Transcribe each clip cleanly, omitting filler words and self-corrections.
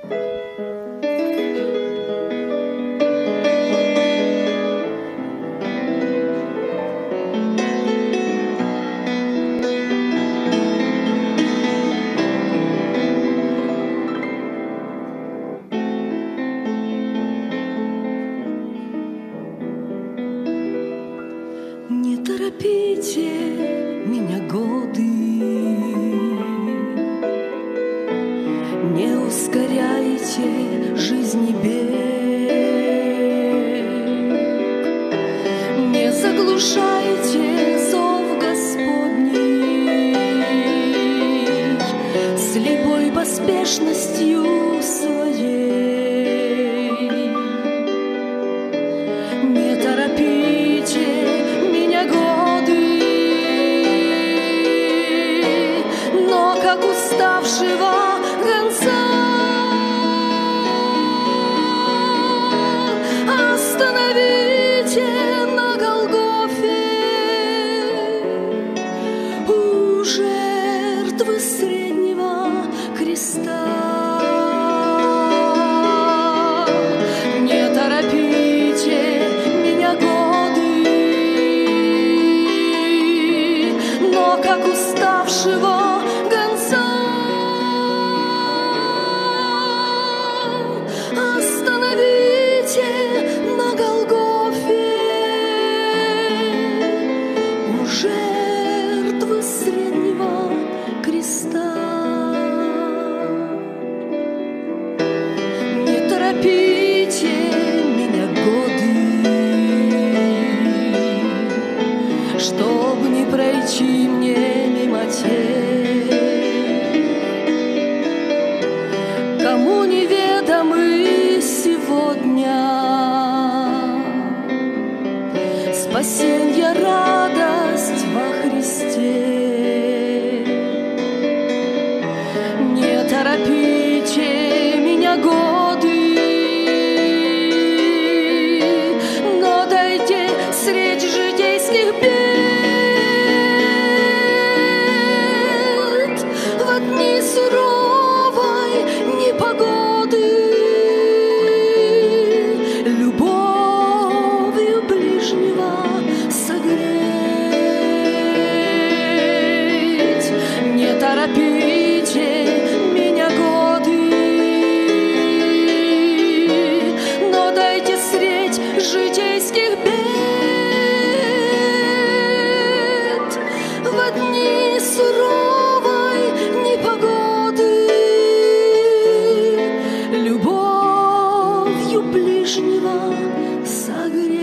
Не торопите меня, годы, не ускоряйте жизни бег, не заглушайте зов Господний слепой поспешностью своей. Не торопите меня, годы, но как уставшего гонца остановите на Голгофе у жертвы среднего креста. Не торопите меня, годы, но как уставшего гонца остановите на Голгофе у жертвы среднего креста. Не торопите меня, годы, чтоб не пройти мне мимо тех, кому неведомы сегодня спасенье, радость во Христе. Не торопите меня, годы, но дайте средь житейских бед в дни суровой непогоды любовью ближнего согреть. Не торопите меня, годы, но дайте средь житейских бед в дни суровой непогоды любовью ближнего согреть.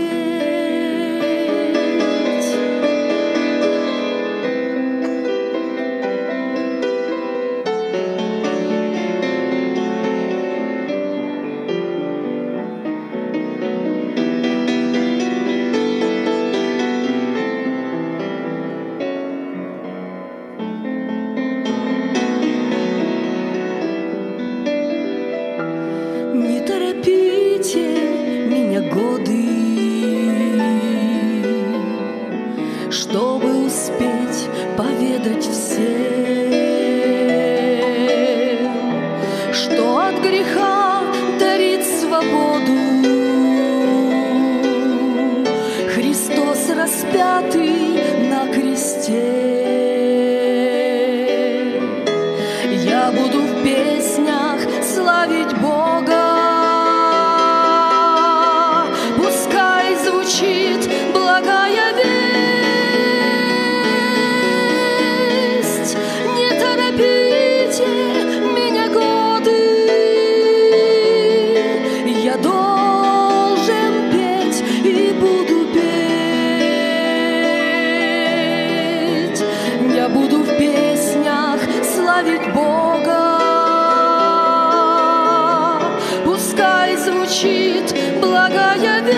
Не торопите меня, годы, чтобы успеть поведать всем, что от греха дарит свободу Христос, распятый на кресте. Я буду в песнях славить Бога, пускай звучит благая весть. Не торопите меня, годы, я должен петь и буду петь. Я буду в песнях славить Бога, пускай звучит благая весть.